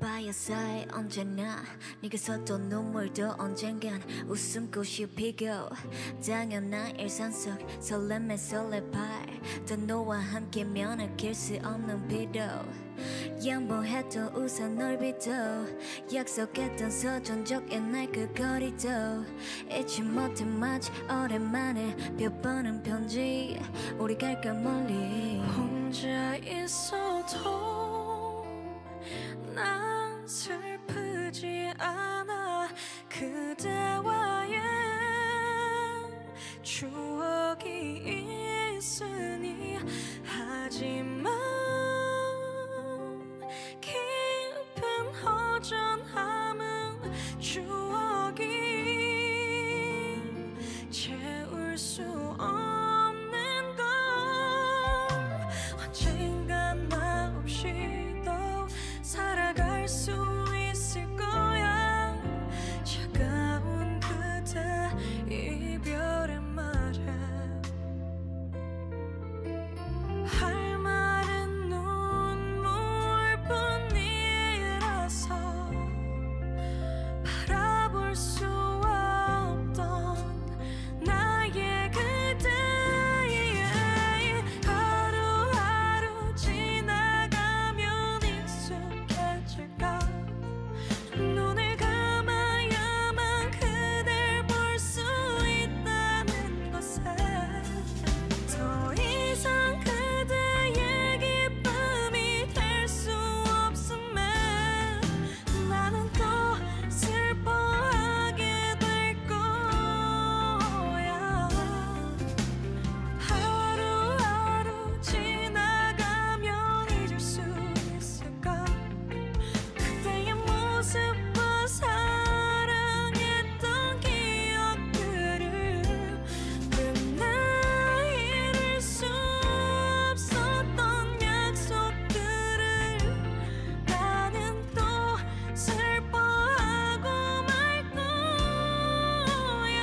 by your side 언제나 네가 썼던 눈물도 언젠간 웃음꽃이 피고 당연한 일상 속 설렘에 설레발 또 너와 함께면 아낄 수 없는 비도 양보했던 우산 넓이도 약속했던 서전적 옛날 그 거리도 잊지 못해 마치 오랜만에 펴보는 편지 우리 갈까 멀리 혼자 있어도 난 슬프지 않아 그대와의 추억이 있으니 하지만 깊은 허전함은 추억이 채울 수 없는 걸 언젠간 나 없이도 살아갈 수 있을 거야 차가운 그대 이별의 말에 할 말은 눈물뿐이라서 바라볼 수 없던 나의 그대 하루하루 지나가면 익숙해질까 눈을 감아야만 그댈 볼 수 있다는 것에 더 이상 그대의 기쁨이 될 수 없음에 나는 또 슬퍼하게 될 거야 하루하루 지나가면 잊을 수 있을까 그대의 모습과 사랑했던 기억들을 나 잃을 수 없었던 약속들을 나는 또 슬퍼하고 말 거야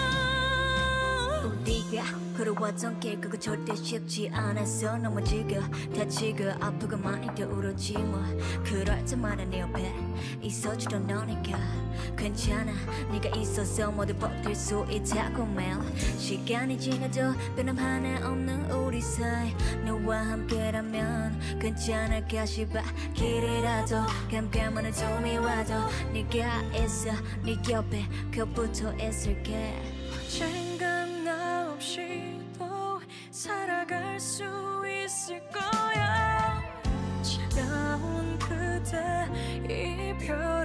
우리가 걸어왔던 길 그거 절대 쉽지 않았어 넘어지고 다치고 아프고 많이 더 울었지 뭐 그럴 때마다 내 옆에 있어주던 너니까 괜찮아 네가 있어서 모두 버틸 수 있다고 매일 시간이 지나도 변함 하나 없는 우리 사이 너와 함께라면 괜찮을까 싶어 길이라도 깜깜한 어둠이 와도 네가 있어 네 옆에 곁붙어 있을게 언젠간 나 없이도 살아갈 수 있을 거야 차가운 그대 이별